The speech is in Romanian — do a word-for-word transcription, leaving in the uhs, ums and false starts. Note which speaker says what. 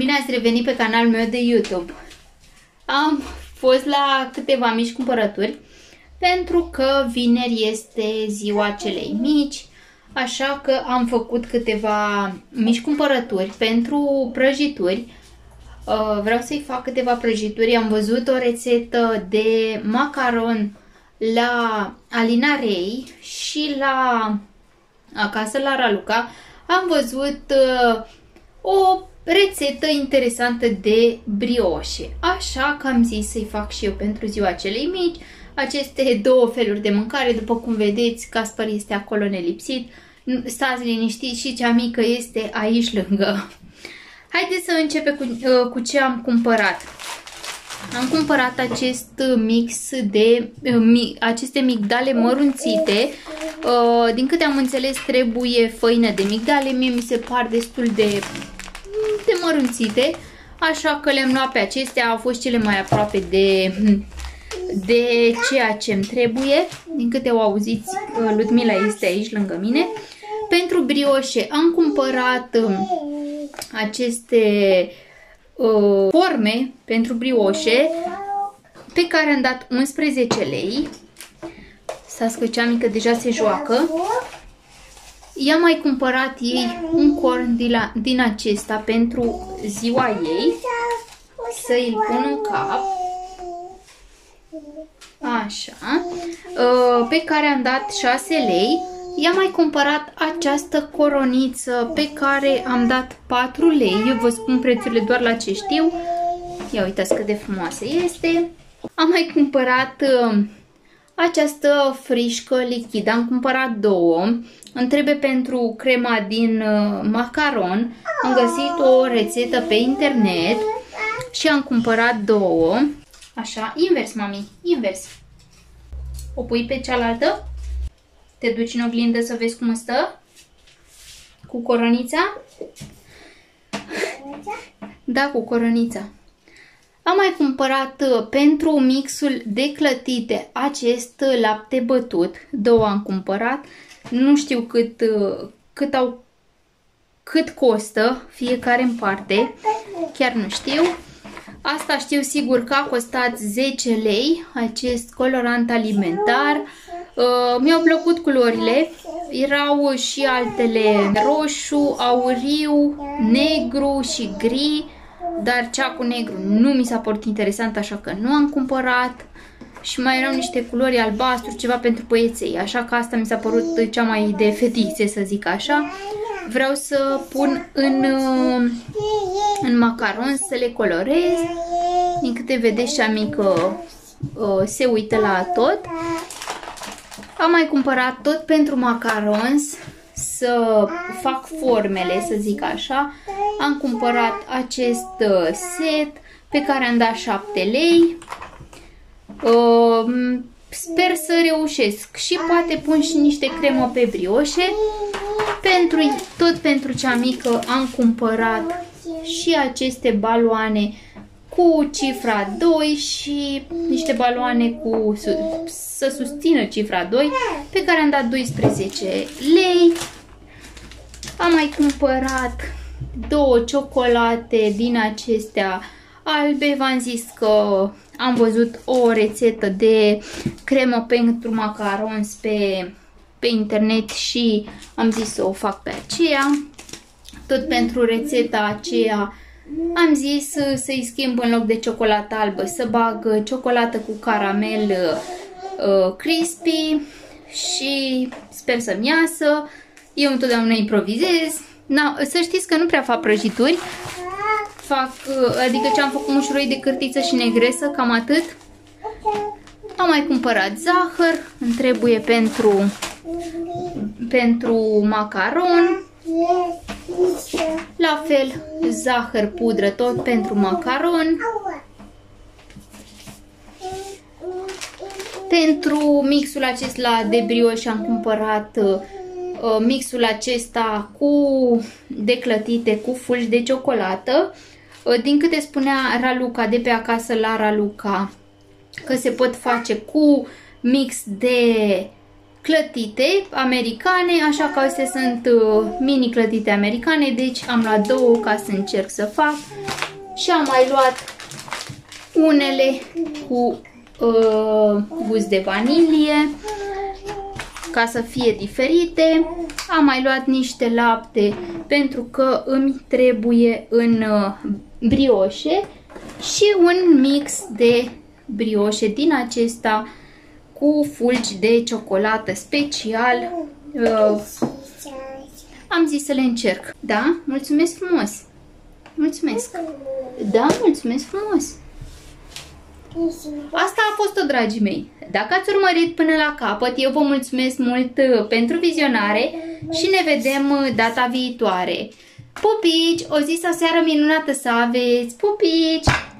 Speaker 1: Bine ați revenit pe canalul meu de YouTube. Am fost la câteva mici cumpărături pentru că vineri este ziua celei mici, așa că am făcut câteva mici cumpărături pentru prăjituri. Vreau să-i fac câteva prăjituri. Am văzut o rețetă de macaron la Alina Rei și la acasă la Raluca. Am văzut uh, o rețetă interesantă de brioșe, așa că am zis să-i fac și eu pentru ziua celei mici aceste două feluri de mâncare. După cum vedeți, Caspar este acolo nelipsit. Stați liniștiți, și cea mică este aici lângă. Haideți să începem cu, uh, cu ce am cumpărat. Am cumpărat acest mix de uh, mi, aceste migdale mărunțite. Uh, din câte am înțeles, trebuie făină de migdale. Mie mi se par destul de, de mărunțite, așa că le-am luat pe acestea. Au fost cele mai aproape de, de ceea ce îmi trebuie. Din câte o auziți, uh, Ludmila este aici lângă mine. Pentru brioșe am cumpărat uh, aceste uh, forme pentru brioșe pe care am dat unsprezece lei. Stați că cea mică deja se joacă. I-am mai cumpărat ei un corn din, la, din acesta pentru ziua ei, să îl pun în cap. Așa. Uh, pe care am dat șase lei. I-am mai cumpărat această coroniță pe care am dat patru lei. Eu vă spun prețurile doar la ce știu. Ia uitați cât de frumoasă este. Am mai cumpărat uh, această frișcă lichidă. Am cumpărat două. Îmi trebuie pentru crema din uh, macaron. Am găsit o rețetă pe internet și am cumpărat două. Așa, invers, mami, invers. O pui pe cealaltă? Te duci în oglindă să vezi cum stă? Cu coronița? Da, cu coronița. Am mai cumpărat pentru mixul de clătite acest lapte bătut. Două am cumpărat. Nu știu cât, cât, au, cât costă fiecare în parte. Chiar nu știu. Asta știu sigur că a costat zece lei, acest colorant alimentar. Uh, Mi-au plăcut culorile, erau și altele roșu, auriu, negru și gri, dar cea cu negru nu mi s-a părut interesant, așa că nu am cumpărat. Și mai erau niște culori albastru, ceva pentru băieței, așa că asta mi s-a părut cea mai de fetițe, să zic așa. Vreau să pun în, în macaron să le colorez. Din câte vedeți, cea mică se uită la tot. Am mai cumpărat tot pentru macarons, să fac formele, să zic așa. Am cumpărat acest set pe care am dat șapte lei. Sper să reușesc și poate pun și niște cremă pe brioșe. Pentru, tot pentru cea mică am cumpărat și aceste baloane cu cifra doi și niște baloane cu să susțină cifra doi, pe care am dat doisprezece lei. Am mai cumpărat două ciocolate din acestea albe. V-am zis că am văzut o rețetă de cremă pentru macarons pe, pe internet și am zis să o fac pe aceea. Tot pentru rețeta aceea am zis să-i schimb, în loc de ciocolată albă, să bag ciocolată cu caramel uh, crispy și sper să-mi iasă. Eu întotdeauna improvizez. Na, să știți că nu prea fac prăjituri. Fac, adică ce am făcut mușuroi de cârtiță și negresă, cam atât. Am mai cumpărat zahăr, îmi trebuie pentru, pentru macaron. La fel, zahăr pudră tot pentru macaron. Pentru mixul acesta de brioșe am cumpărat uh, mixul acesta cu declătite cu fulgi de ciocolată. Uh, din câte spunea Raluca de pe acasă la Raluca, că se pot face cu mix de clătite americane, așa că astea sunt mini clătite americane, deci am luat două ca să încerc să fac și am mai luat unele cu uh, gust de vanilie ca să fie diferite. Am mai luat niște lapte pentru că îmi trebuie în uh, brioșe și un mix de brioșe din acesta cu fulgi de ciocolată special. Uh, am zis să le încerc. Da? Mulțumesc frumos! Mulțumesc! Da, mulțumesc frumos! Asta a fost-o, dragii mei. Dacă ați urmărit până la capăt, eu vă mulțumesc mult pentru vizionare și ne vedem data viitoare. Pupici! O zi sau seară minunată să aveți! Pupici!